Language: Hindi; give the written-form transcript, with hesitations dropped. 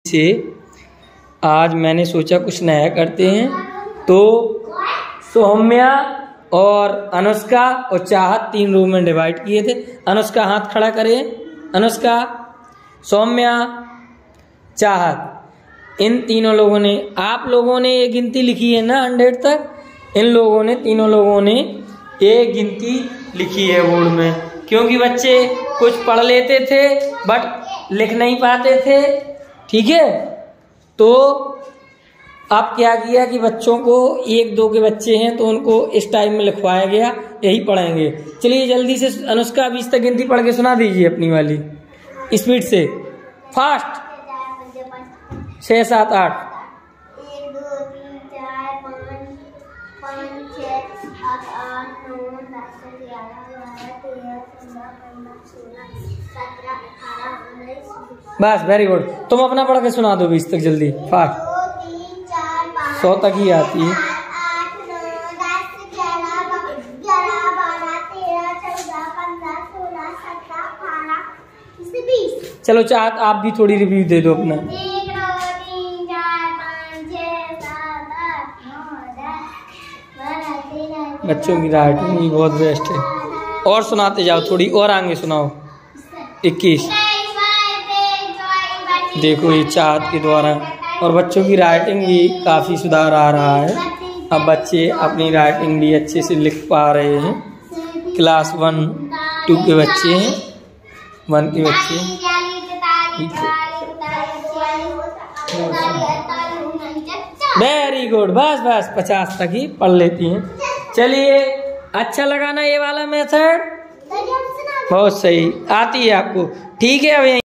से आज मैंने सोचा कुछ नया करते हैं, तो सौम्या और अनुष्का और चाहत 3 रूम में डिवाइड किए थे। अनुष्का हाथ खड़ा करे, अनुष्का, सौम्या, चाहत, इन तीनों लोगों ने, आप लोगों ने ये गिनती लिखी है ना 100 तक, इन लोगों ने, तीनों लोगों ने ये गिनती लिखी है बोर्ड में, क्योंकि बच्चे कुछ पढ़ लेते थे बट लिख नहीं पाते थे। ठीक है, तो अब क्या किया कि बच्चों को 1-2 के बच्चे हैं तो उनको इस टाइम में लिखवाया गया, यही पढ़ेंगे। चलिए जल्दी से अनुष्का 20 तक गिनती पढ़ के सुना दीजिए अपनी वाली स्पीड से, फास्ट। 6, 7, 8। 1, 2, 3, 4, 5, 6, 7, 8, 9, 10, 11, 12, 13, 14, 15, 16, 17, 18, 19। बस, वेरी गुड। तुम अपना पढ़ के सुना दो 20 तक जल्दी, फास्ट। 100 तक ही आती है। 8, 9, 10, 11, 12, 13, 14, 15, 16, 17, 18, 20। चलो चाहत आप भी थोड़ी रिव्यू दे दो अपना। 1, 2, 3, 4, 5, 6, 7, 8, 9, 10, 12, 13। बच्चों की राइटिंग भी बहुत बेस्ट है। और सुनाते जाओ, थोड़ी और आगे सुनाओ। 21। देखो ये चाहत के द्वारा, और बच्चों की राइटिंग भी काफ़ी सुधार आ रहा है। अब बच्चे अपनी राइटिंग भी अच्छे से लिख पा रहे हैं। क्लास 1-2 के बच्चे हैं, 1 के बच्चे हैं। वेरी गुड, बस बस 50 तक ही पढ़ लेती हैं। चलिए, अच्छा लगा ना ये वाला मेथड? बहुत सही, आती है आपको? ठीक है, अब